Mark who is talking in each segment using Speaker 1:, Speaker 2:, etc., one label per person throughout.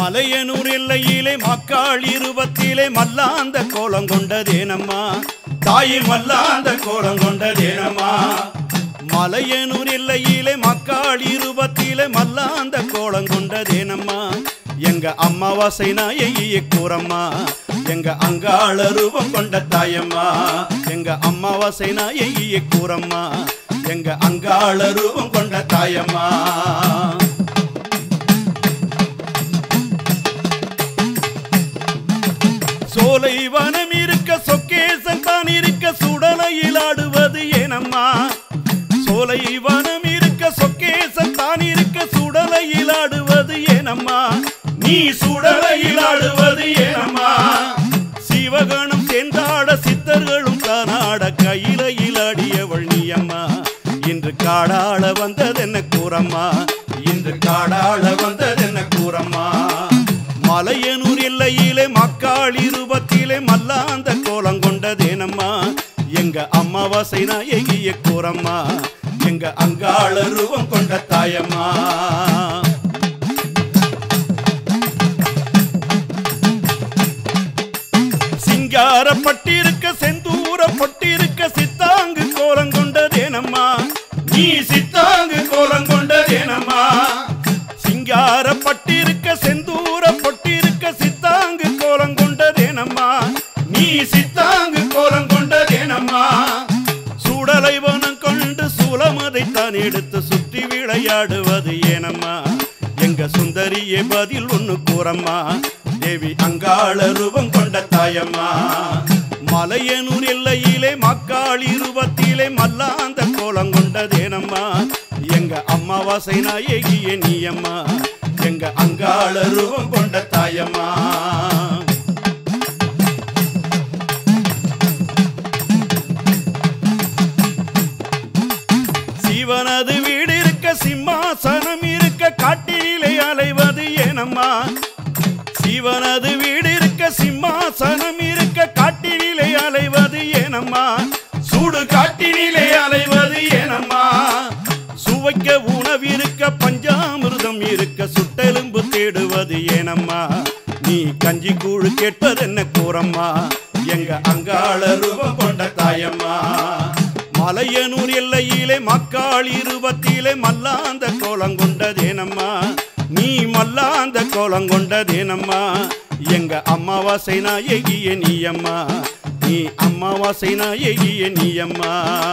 Speaker 1: மலையனூர் எல்லையிலே மக்காள் இருபத்திலே மல்லாந்த கோலம் கொண்டதேனம்மா தாயி மல்லாந்த கோலம் கொண்டதேனம்மா மலையனூர் எல்லையிலே மக்காள் இருபத்திலே மல்லாந்த கோலம் கொண்டதேனம்மா எங்க அம்மாவாசை நாயகியை கூறம்மா எங்க அங்காள ரூபம் கொண்ட தாயம்மா எங்க அம்மாவாசை நாயகியை கூறம்மா எங்க அங்காள ரூபம் கொண்ட தாயம்மா சோலை வனம் இருக்க சொக்கேசன் தான் இருக்க சுடலையில் ஆடுவது ஏனம்மா சோலை வனம் இருக்க சொக்கேசன் தான் இருக்க சுடலையில் ஆடுவது ஏனம்மா நீ சுடலையில் ஆடுவது ஏனம்மா சிவகணம் சென்றாட சித்தர்களும் தானாட கையிலையில் ஆடியவள் நீயம்மா இன்று காடாள வந்ததென்ன கூறம்மா இன்று காடாள வந்ததென்ன கூறம்மா மலையனூர் எல்லையிலே மக்காள் இருபத்திலே மல்லாந்த கோலம் கொண்டதேனம்மா எங்க அம்மாவாசை நாயகியை கூறம்மா எங்க அங்காள ரூபம் கொண்ட தாயம்மா சிங்காரப்பட்டிருக்க செந்தூரப்பட்டிருக்க சித்தாங்கு கோலம் கொண்டதேனம்மா நீ சித்தாங்கு கோலம் கொண்டதேனம்மா சிங்காரப்பட்டிருக்க செந்தூரப்பட்டிருக்க சித்தாங்கு கோலம் கொண்டதேனம்மா நீ சித்தாங்கு கோலம் கொண்டதேனம்மா சுடலை வனம் கொண்டு சூலமதைத்தான் எடுத்து சுற்றி விளையாடுவது ஏனம்மா எங்க சுந்தரியே பதில் ஒண்ணு கூறம்மா தேவி அங்காள ரூபம் கொண்ட தாயம்மா மலையனூர் எல்லையிலே மக்காள் இருபத்திலே மல்லாந்த கோலம் கொண்டதேனம்மா எங்க அம்மாவாசை நாயகியே நீயம்மா எங்க அங்காள ரூபம் கொண்ட தாயம்மா சிவனது வீடு இருக்க சிம்மாசனம் இருக்க காட்டிலே அலைவது ஏனம்மா சிவனது வீடு இருக்க சிம்மாசனம் இருக்க காட்டிலே அலைவது ஏனம்மா சூடு காட்டிலே அலைவது ஏனம்மா சுவைக்க உணவிருக்க பஞ்சாமிர்தம் இருக்க சுட்டெலும்பு தேடுவது ஏனம்மா நீ கஞ்சி கூழு கேட்பதென்ன கூறம்மா எங்க அங்காள ரூபம் கொண்ட தாயம்மா மலையனூர் எல்லையிலே மக்காள் இருபத்திலே மல்லாந்த கோலம் கொண்டதேனம்மா நீ மல்லாந்த கோலம் கொண்டதேனம்மா எங்க அம்மாவாசை நாயகியே நீயம்மா நீ அம்மாவாசை நாயகியே நீயம்மா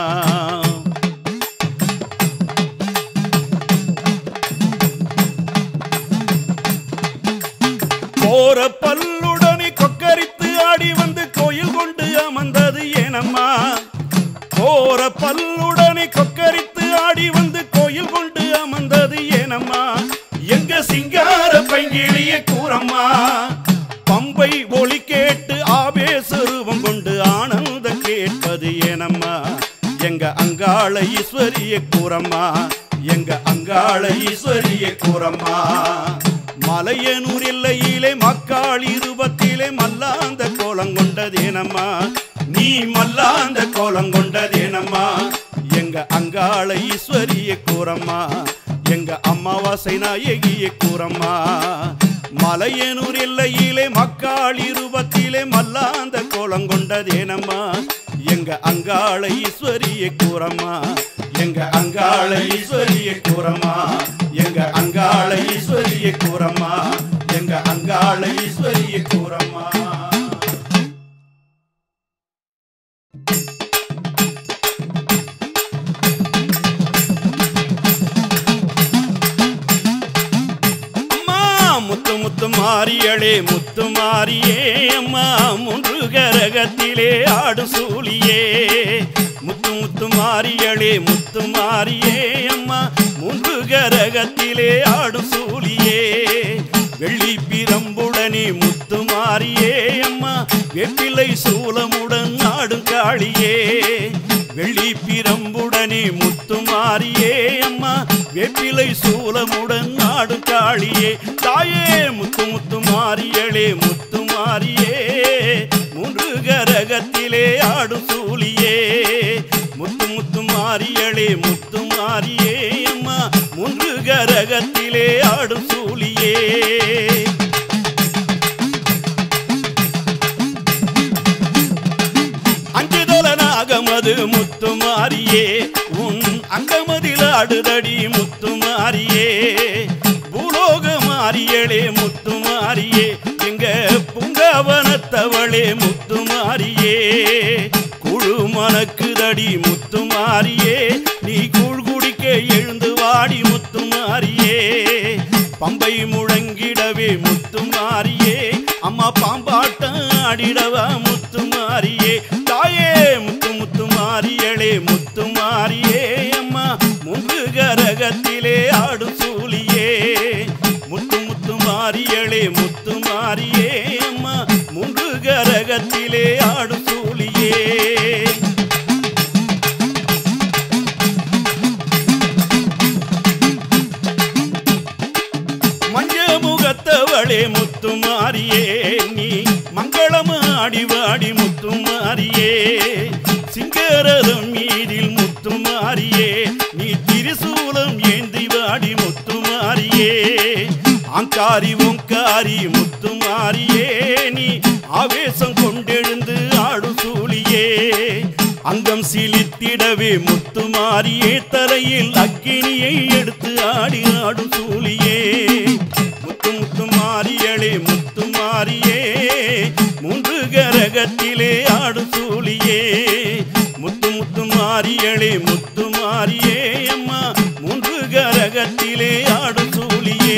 Speaker 1: கோர பல்லுடனே கொக்கரித்து ஆடி வந்து கோயில் கொண்டு அமர்ந்தது ஏனம்மா கோர பல்லுடனே கொக்கரித்து ஆடி வந்து கோயில் கொண்டு அமர்ந்தது ஏனம்மா எங்க சிங்கார பைங்கிலிய கூறம்மா பம்பை ஒளி கேட்டு ஆவேச ரூபம் கொண்டு ஆனந்த கேட்பது ஏனம்மா எங்க அங்காள ஈஸ்வரிய கூறம்மா எங்க அங்காள ஈஸ்வரிய கூறம்மா மலையனூர் எல்லையிலே மக்காள் இருபத்திலே மல்லாந்த கோலம் கொண்டதேனம்மா நீ மல்லாந்த கோலம் கொண்டதேனம்மா எங்க அங்காள ஈஸ்வரிய கூறம்மா எங்க அம்மாவாசை நாயகியை கூறம்மா மலையனூர் எல்லையிலே மக்காள் இருபத்திலே மல்லாந்த கோலம் கொண்டதேனம்மா எங்க அங்காள ஈஸ்வரிய கூறம்மா எங்க அங்காள ஈஸ்வரிய கூறம்மா எங்க அங்காள ஈஸ்வரிய கூறம்மா எங்க அங்காள ஈஸ்வரிய கூறம்மா முத்து முத்து மாரியளே முத்து மாரியே அம்மா மூன்று கரகத்திலே ஆடு சூழியே முத்து முத்து மாரியளே முத்து மாரியே அம்மா மூன்று கரகத்திலே ஆடு சூழியே வெள்ளி பிரம்புடனே முத்து மாரியே அம்மா வெப்பிலை சூலமுடன் ஆடும் காளியே வெள்ளி பிரம்புடனே முத்து மாரியே அம்மா வெப்பிலை சூலமுடன் ஆடும் காளியே தாயே முத்து முத்து மாரியளே முத்து மாரியே மூன்று கரகத்திலே ஆடும் சூழியே முத்து முத்து மாரியளே முத்து மாரியே அம்மா மூன்று கரகத்திலே ஆடும் சூழியே அங்கமது முத்துமாரியே உன் அங்கமதில் ஆடுதடி முத்துமாரியே பூலோக மாரியளே முத்துமாரியே எங்க புங்கவனத்தவளே முத்துமாரியே குழு மணக்குதடி முத்துமாரியே நீ கூழ் குடிக்க எழுந்து வாடி முத்துமாரியே பம்பை முழங்கிடவே முத்துமாரியே அம்மா பாம்பாட்டம் ஆடிடவா முத்துமாரியே தாயே முத்துமாரியளே முத்துமாரியே அம்மா முந்து கரகத்திலே ஆடும் சூழியே முத்துமாரியளே முத்துமாரியே அம்மா முந்து கரகத்திலே ஆடும் சூழியே முகத்தவளே முத்துமாரியே நீ மங்களம் ஆடிவாடி முத்துமாரியே சிங்கரதம் மீதில் முத்துமாரியே நீ திரிசூலம் ஏந்தி வாடி முத்துமாரியே ஆங்காரி ஓங்காரி முத்துமாரியே நீ ஆவேசம் கொண்டெழுந்து ஆடு சூழியே அங்கம் சிலித்திடவே முத்துமாரியே தலையில் அக்கினியை எடுத்து ஆடி ஆடும் சூழியே முத்துமாரியளே முத்துமாரியே மூன்று கரகத்திலே ஆடும் சூழியே முத்துமாரியளே முத்துமாரியே அம்மா மூன்று கரகத்திலே ஆடும் சூழியே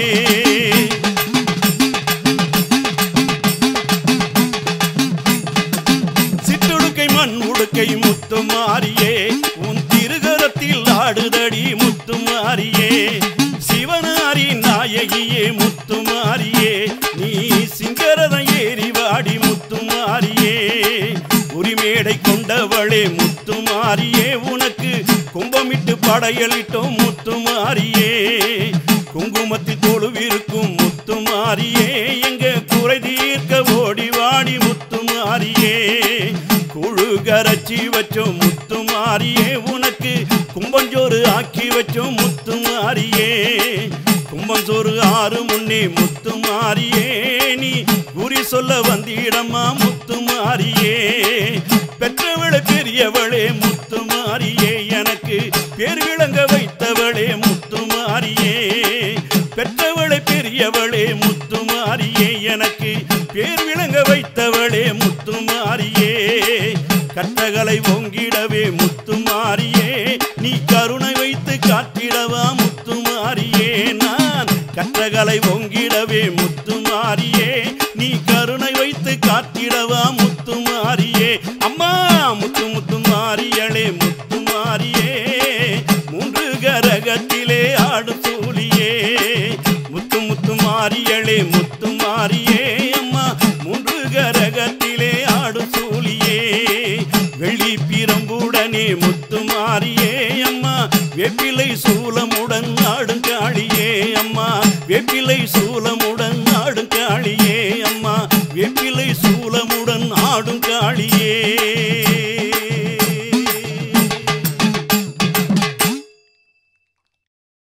Speaker 1: சிட்டுடுக்கை மண் உடுக்கை முத்துமாரியே உன் திருகரத்தில் ஆடுதடி முத்துமாரியே சிவனாரி நாயகியே முத்துமாரியே நீ சிங்கரதம் ஏறி வாடி முத்துமாரியே உரிமேடை கொண்டவளே முத்துமாரியே உனக்கு கும்பமிட்டு படையலிட்டோம் முத்துமாரியே குங்குமத்தில் தொழுவிருக்கும் முத்துமாரியே எங்க குறை தீர்க்க ஓடி வாடி முத்துமாரியே குழு கரைச்சி வச்சோம் முத்துமாரியே உனக்கு கும்பஞ்சோறு ஆக்கி வச்சோம் முத்துமாரியே கும்பஞ்சோறு ஆறு முன்னே முத்துமாரியே நீ குறி சொல்ல வந்திடம்மா முத்துமாரியே பெற்றவளே பெரியவளே முத்துமாரியே எனக்கு பேர் விளங்க வைத்தவளே முத்துமாரியே பெற்றவளே பெரியவளே முத்துமாரியே எனக்கு பேர் விளங்க வைத்தவளே முத்துமாரியே கட்டகளை ஓங்கிடவே முத்துமாரியே நீ கருணை வைத்து காத்திடவா முத்துமாரியே நான் கட்டகளை ஓங்கிடவே முத்துமாரியே நீ கருணை வைத்து காத்திடவா முத்துமாரியே அம்மா முத்துமாரியளே முத்துமாரியே மூன்று கரகத்திலே ஆடும் சூழியே முத்துமாரியளே முத்துமாரியே அம்மா மூன்று கரகத்திலே ஆடும் சூழியே வெள்ளி பிரம்புடனே முத்துமாரியே அம்மா வேப்பிலை சூலமுடன் ஆடும் காளியே அம்மா வேப்பிலை சூலம்